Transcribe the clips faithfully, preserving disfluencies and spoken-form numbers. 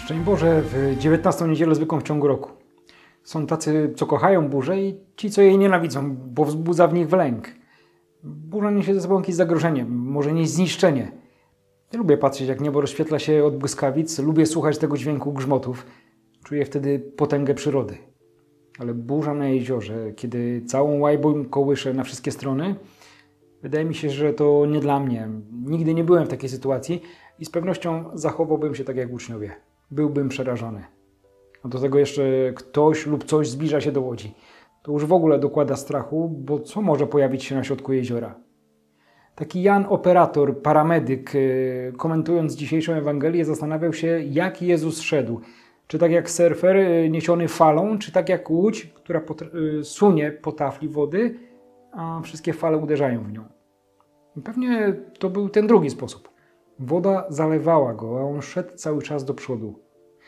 Szczęść Boże w dziewiętnastą niedzielę zwykłą w ciągu roku. Są tacy, co kochają burzę i ci, co jej nienawidzą, bo wzbudza w nich lęk. Burza niesie ze sobą jakieś zagrożenie, może nieść zniszczenie. Ja lubię patrzeć, jak niebo rozświetla się od błyskawic, lubię słuchać tego dźwięku grzmotów. Czuję wtedy potęgę przyrody. Ale burza na jeziorze, kiedy całą łajbą kołysze na wszystkie strony, wydaje mi się, że to nie dla mnie. Nigdy nie byłem w takiej sytuacji i z pewnością zachowałbym się tak jak uczniowie. Byłbym przerażony. A do tego jeszcze ktoś lub coś zbliża się do łodzi. To już w ogóle dokłada strachu, bo co może pojawić się na środku jeziora? Taki Jan operator, paramedyk, komentując dzisiejszą Ewangelię, zastanawiał się, jak Jezus szedł. Czy tak jak surfer niesiony falą, czy tak jak łódź, która sunie po tafli wody, a wszystkie fale uderzają w nią. I pewnie to był ten drugi sposób. Woda zalewała go, a on szedł cały czas do przodu.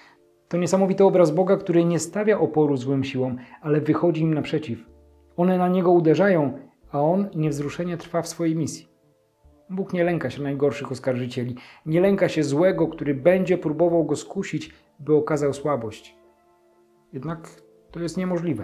To niesamowity obraz Boga, który nie stawia oporu złym siłom, ale wychodzi im naprzeciw. One na niego uderzają, a on niewzruszenie trwa w swojej misji. Bóg nie lęka się najgorszych oskarżycieli. Nie lęka się złego, który będzie próbował go skusić, by okazał słabość. Jednak to jest niemożliwe.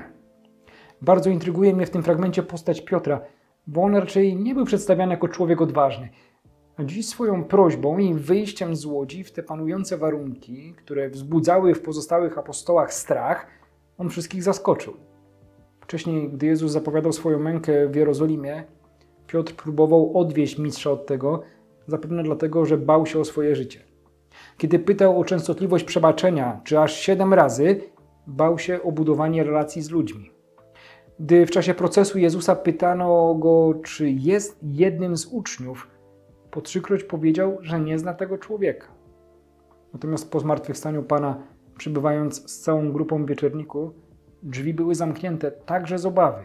Bardzo intryguje mnie w tym fragmencie postać Piotra, bo on raczej nie był przedstawiany jako człowiek odważny. A dziś swoją prośbą i wyjściem z łodzi w te panujące warunki, które wzbudzały w pozostałych apostołach strach, on wszystkich zaskoczył. Wcześniej, gdy Jezus zapowiadał swoją mękę w Jerozolimie, Piotr próbował odwieść mistrza od tego, zapewne dlatego, że bał się o swoje życie. Kiedy pytał o częstotliwość przebaczenia, czy aż siedem razy, bał się o budowanie relacji z ludźmi. Gdy w czasie procesu Jezusa pytano go, czy jest jednym z uczniów, po trzykroć powiedział, że nie zna tego człowieka. Natomiast po zmartwychwstaniu Pana, przybywając z całą grupą w wieczorniku, drzwi były zamknięte także z obawy.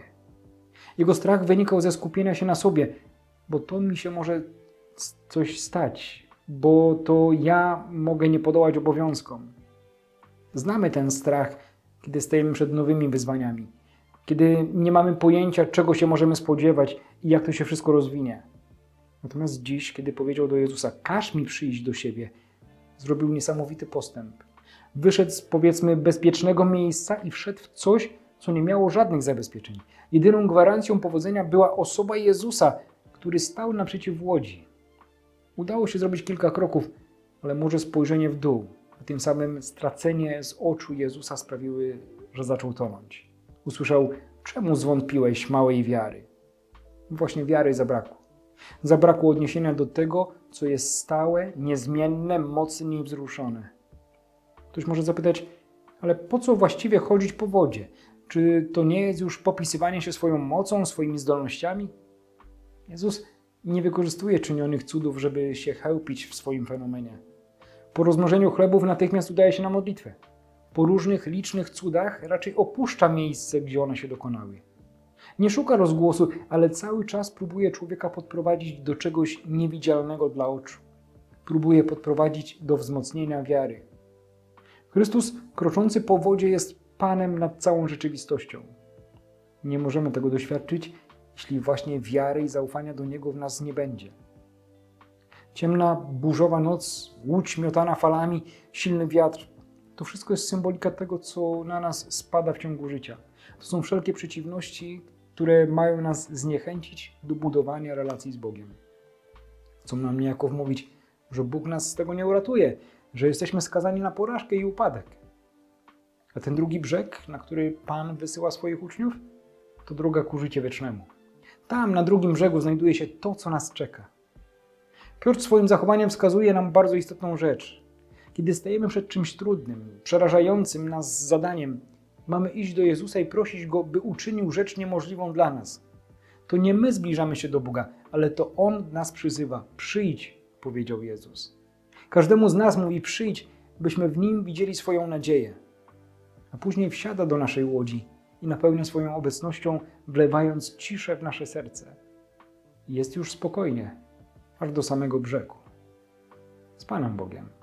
Jego strach wynikał ze skupienia się na sobie, bo to mi się może coś stać, bo to ja mogę nie podołać obowiązkom. Znamy ten strach, kiedy stajemy przed nowymi wyzwaniami, kiedy nie mamy pojęcia, czego się możemy spodziewać i jak to się wszystko rozwinie. Natomiast dziś, kiedy powiedział do Jezusa, każ mi przyjść do siebie, zrobił niesamowity postęp. Wyszedł z, powiedzmy, bezpiecznego miejsca i wszedł w coś, co nie miało żadnych zabezpieczeń. Jedyną gwarancją powodzenia była osoba Jezusa, który stał naprzeciw łodzi. Udało się zrobić kilka kroków, ale może spojrzenie w dół, a tym samym stracenie z oczu Jezusa sprawiły, że zaczął tonąć. Usłyszał, czemu zwątpiłeś małej wiary? Właśnie wiary zabrakło. Zabrakło odniesienia do tego, co jest stałe, niezmienne, mocne i wzruszone. Ktoś może zapytać, ale po co właściwie chodzić po wodzie? Czy to nie jest już popisywanie się swoją mocą, swoimi zdolnościami? Jezus nie wykorzystuje czynionych cudów, żeby się chełpić w swoim fenomenie. Po rozmnożeniu chlebów natychmiast udaje się na modlitwę. Po różnych licznych cudach raczej opuszcza miejsce, gdzie one się dokonały. Nie szuka rozgłosu, ale cały czas próbuje człowieka podprowadzić do czegoś niewidzialnego dla oczu. Próbuje podprowadzić do wzmocnienia wiary. Chrystus, kroczący po wodzie, jest Panem nad całą rzeczywistością. Nie możemy tego doświadczyć, jeśli właśnie wiary i zaufania do Niego w nas nie będzie. Ciemna, burzowa noc, łódź miotana falami, silny wiatr – to wszystko jest symbolika tego, co na nas spada w ciągu życia. To są wszelkie przeciwności, które mają nas zniechęcić do budowania relacji z Bogiem. Chcą nam niejako wmówić, że Bóg nas z tego nie uratuje, że jesteśmy skazani na porażkę i upadek. A ten drugi brzeg, na który Pan wysyła swoich uczniów, to droga ku życiu wiecznemu. Tam, na drugim brzegu, znajduje się to, co nas czeka. Piotr swoim zachowaniem wskazuje nam bardzo istotną rzecz. Kiedy stajemy przed czymś trudnym, przerażającym nas zadaniem, mamy iść do Jezusa i prosić Go, by uczynił rzecz niemożliwą dla nas. To nie my zbliżamy się do Boga, ale to On nas przyzywa. Przyjdź, powiedział Jezus. Każdemu z nas mówi przyjdź, byśmy w Nim widzieli swoją nadzieję. A później wsiada do naszej łodzi i napełnia swoją obecnością, wlewając ciszę w nasze serce. Jest już spokojnie, aż do samego brzegu. Z Panem Bogiem.